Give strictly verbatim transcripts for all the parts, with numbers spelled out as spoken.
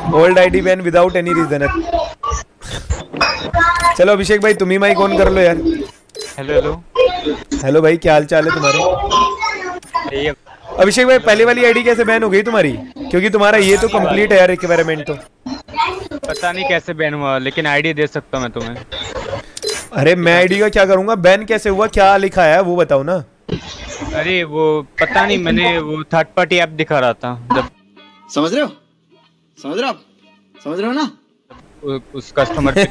Old ID ban without any reason. चलो अभिषेक भाई तुम ही माइक ऑन कर लो यार। हेलो हेलो हेलो भाई, क्या हाल चाल है तुम्हारे? अभिषेक भाई पहले वाली आईडी कैसे बैन हो गई तुम्हारी? क्योंकि तुम्हारा ये तो कंप्लीट है यार रिक्वायरमेंट तो। पता नहीं कैसे बैन हुआ, लेकिन आईडी दे सकता हूँ मैं तुम्हें। अरे मैं आईडी का क्या करूंगा? बैन कैसे हुआ, क्या लिखा है वो बताओ ना। अरे वो पता नहीं, मैंने वो थर्ड पार्टी ऐप दिखा रहा था जब। समझ रहे हो समझ रहे हो आप समझ रहे हो ना उ, उस कस्टमर पे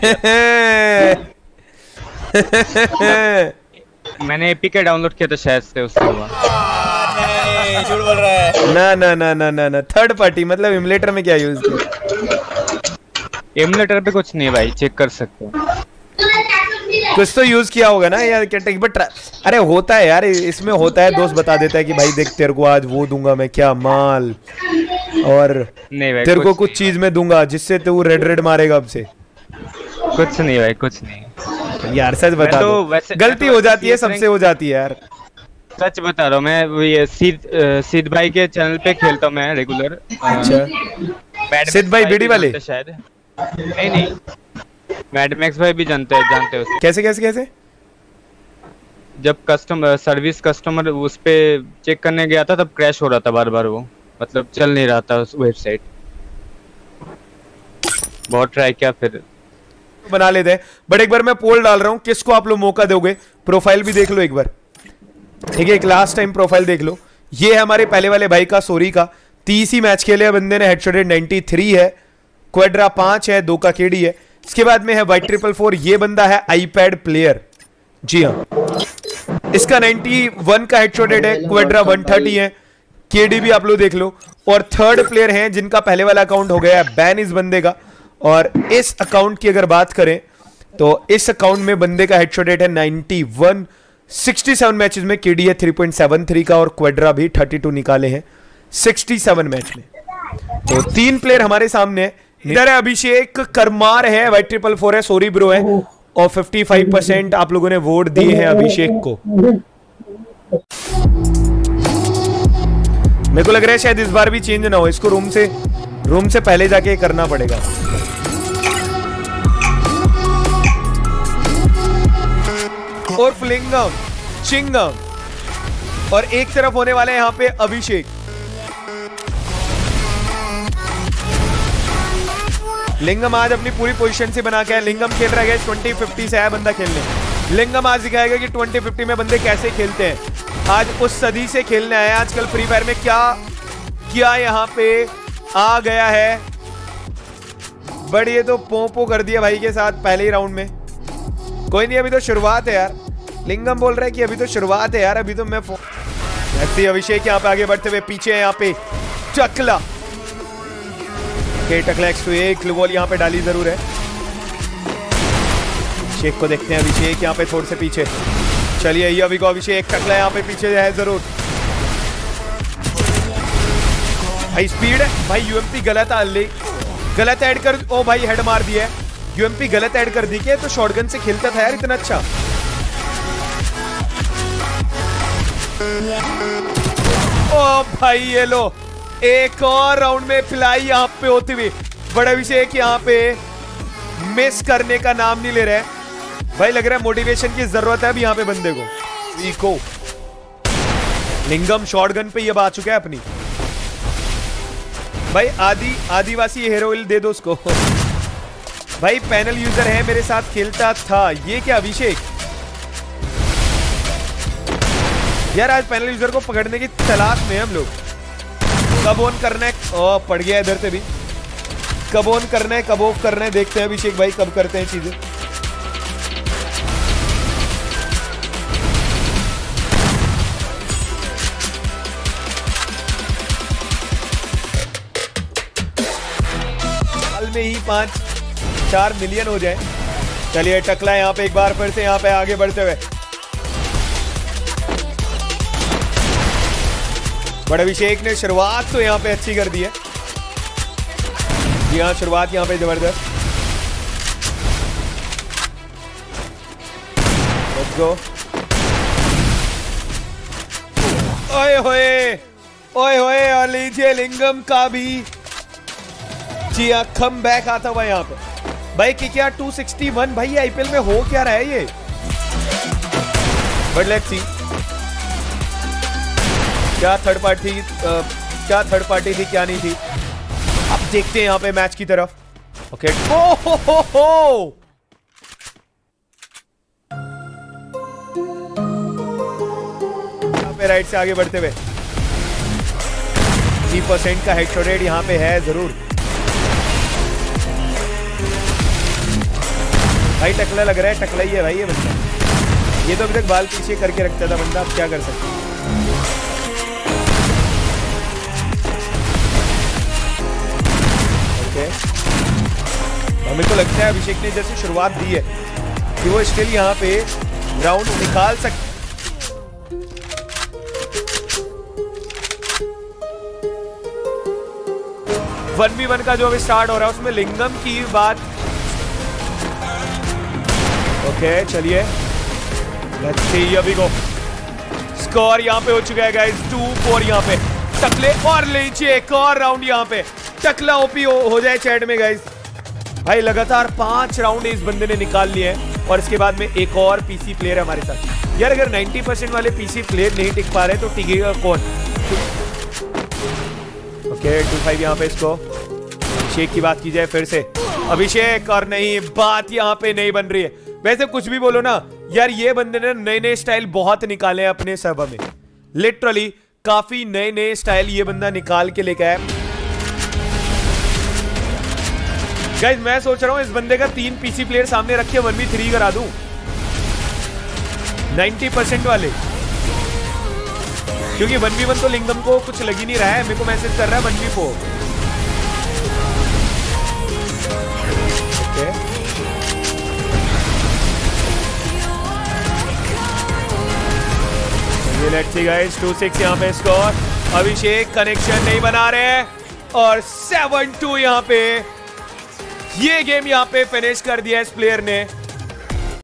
मैंने एपीके डाउनलोड किया था शायद से, उससे हुआ। झूठ बोल रहा है। ना ना ना ना ना ना थर्ड पार्टी मतलब एमुलेटर में क्या यूज किया? एमुलेटर पे कुछ नहीं भाई, चेक कर सकते हो। कुछ तो यूज किया होगा ना यार। बट अरे होता है यार, इसमें होता है, दोस्त बता देता है कि भाई देख तेरे को आज वो दूंगा मैं, क्या माल, और नहीं भाई तेरे को कुछ चीज में दूंगा जिससे तू रेड रेड मारेगा अब से। कुछ नहीं भाई, कुछ नहीं यार सच बता तो दो, गलती हो जाती है, सबसे हो जाती है यार। सच बता रहा हूँ मैं, ये सिद्ध सिद्ध भाई के चैनल पे खेलता हूँ मैं रेगुलर। अच्छा सिद्ध भाई बीडी वाले? शायद नहीं नहीं, मैड मैक्स भाई भी जानते हैं जानते हो। कैसे कैसे कैसे? जब कस्टमर सर्विस कस्टमर उस पे चेक करने गया था तब क्रैश हो रहा था बार बार, वो मतलब चल नहीं रहा था उस वेबसाइट। बहुत ट्राई किया फिर बना लेते हैं। बट एक बार मैं पोल डाल रहा हूँ, किसको आप लोग मौका दोगे? प्रोफाइल भी देख लो एक बार, ठीक है? एक लास्ट टाइम प्रोफाइल देख लो। ये है हमारे पहले वाले भाई का, सोरी का। तीस ही मैच खेले बंदे ने, हेडशॉट रेट नाइंटी थ्री है, क्वाड्रा पांच है, दो का केडी है। इसके बाद में है वाइट ट्रिपल फोर, ये बंदा है आईपैड प्लेयर। जी हाँ, इसका इक्यानवे का हेडशॉट रेट है, क्वाड्रा एक सौ तीस है, केडी भी आप लोग देख लो। और थर्ड प्लेयर हैं जिनका पहले वाला अकाउंट हो गया है बैन इस बंदे का। और इस अकाउंट की अगर बात करें तो इस अकाउंट में बंदे का हेडशॉट रेट है इक्यानवे, सड़सठ मैचेस में, केडी है तीन पॉइंट सात तीन का, और क्वाड्रा भी बत्तीस निकाले हैं सड़सठ मैच में। तो तीन प्लेयर हमारे सामने है। इधर है अभिषेक, करमार है, वाइट ट्रिपल फोर है, सोरी ब्रो है, और पचपन परसेंट आप लोगों ने वोट दिए हैं अभिषेक को। मेरे को लग रहा है शायद इस बार भी चेंज ना हो, इसको रूम से रूम से पहले जाके करना पड़ेगा। और फ्लिंगम, चिंगम, और एक तरफ होने वाले हैं यहाँ पे अभिषेक। लिंगम आज अपनी पूरी पोजीशन से बना के है। लिंगम खेल रहा है ट्वेंटी फिफ्टी से आया बंदा खेलने। लिंगम आज दिखाएगा कि ट्वेंटी फिफ्टी में बंदे कैसे खेलते हैं। आज उस सदी से खेलने आया। आजकल फ्री फायर में क्या क्या यहाँ पे आ गया है, बट ये तो पोपो कर दिया भाई के साथ पहले ही राउंड में। कोई नहीं, अभी तो शुरुआत है यार। लिंगम बोल रहा है कि अभी तो शुरुआत है यार, अभी तो मैं ऐसे। अभिषेक यहाँ पे आगे बढ़ते हुए, पीछे है यहाँ पे टकला के टकला एक्स टू एक ग्लूवॉल यहाँ पे डाली जरूर है। अभिषेक को देखते हैं, अभिषेक यहाँ पे थोड़े से पीछे। चलिए ये अभी को अभिषेक टकला यहाँ पे पीछे है जरूर। भाई स्पीड है भाई, यूएमपी गलत है, गलत ऐड कर। ओ भाई हेड मार दिया है, यूएमपी गलत ऐड कर दी के, तो शॉटगन से खेलता था यार इतना अच्छा। ओ भाई ये लो, एक और राउंड में फिलाई यहाँ पे होती हुई। बड़ा अभिषेक यहाँ पे मिस करने का नाम नहीं ले रहे भाई। लग रहा है मोटिवेशन की जरूरत है अभी यहाँ पे बंदे को। इको लिंगम शॉटगन पे ये बात चुका है अपनी भाई। आदि आदिवासी हेरोइल दे दो उसको भाई। पैनल यूजर है, मेरे साथ खेलता था। ये क्या अभिषेक यार, आज पैनल यूजर को पकड़ने की तलाश में हम लोग। कब ऑन करना है? ओ पड़ गया इधर से भी। कब ऑन करना है, कब ऑफ करना है, देखते हैं अभिषेक भाई कब करते हैं चीजें। साल में ही पांच चार मिलियन हो जाए। चलिए टकला यहाँ पे एक बार फिर से यहाँ पे आगे बढ़ते हुए। बड़े अभिषेक ने शुरुआत तो यहाँ पे अच्छी कर दी है। जी हाँ, शुरुआत यहाँ पे जबरदस्त। Let's go. ओए होए ओए होए, और लीजिए लिंगम का भी जी हाँ, कम बैक आता हुआ यहाँ पे भाई। केकेआर टू सिक्सटी वन भाई, ये आईपीएल में हो क्या रहा है ये? बट लेट्स सी क्या थर्ड पार्टी थी, क्या थर्ड पार्टी थी क्या नहीं थी। अब देखते हैं यहाँ पे मैच की तरफ। ओके ओ हो हो हो यहाँ पे राइट से आगे बढ़ते हुए थ्री परसेंट का हेडशॉट रेट यहाँ पे है जरूर। भाई टकला लग रहा है, टकला ही है भाई ये बंदा। ये तो अभी तक बाल पीछे करके रखता था बंदा, अब क्या कर सकते हैं। ओके हमें तो लगता है अभिषेक ने जैसे शुरुआत दी है कि वो स्टिल यहाँ पे राउंड निकाल सकते। वन वी वन का जो अभी स्टार्ट हो रहा है उसमें लिंगम की बात। ओके चलिए लेट्स सी, अभी को स्कोर यहाँ पे हो चुका है गाइस, टू फोर यहाँ पे। टकले और लीजिए एक और राउंड यहाँ पे, टकला ओपी हो, हो जाए चैट में गाइस। भाई लगातार पांच राउंड इस बंदे ने निकाल लिए हैं और इसके बाद में एक और पीसी प्लेयर है हमारे साथ। यार अगर नाइंटी परसेंट वाले पीसी प्लेयर नहीं टिक पा रहे तो टिकेगा कौन? ओके टू फाइव यहाँ पे इसको। अभिषेक की बात की जाए फिर से, अभिषेक और नहीं, बात यहाँ पे नहीं बन रही है। वैसे कुछ भी बोलो ना यार, ये बंदे ने नए नए स्टाइल बहुत निकाले हैं अपने सर्वर में, लिटरली काफी नए नए स्टाइल ये बंदा निकाल के लेके आया। गाइस मैं सोच रहा हूं इस बंदे का तीन पीसी प्लेयर सामने रख के वन वी थ्री करा दूं नाइंटी परसेंट वाले, क्योंकि वन वी वन तो लिंगम को कुछ लग ही नहीं रहा है। मेरे को मैसेज कर रहा है one v four. Okay let's see guys, two six यहाँ पे स्कोर। अभिषेक कनेक्शन नहीं बना रहे हैं और सेवन टू यहाँ पे ये गेम यहाँ पे फिनिश कर दिया इस प्लेयर ने।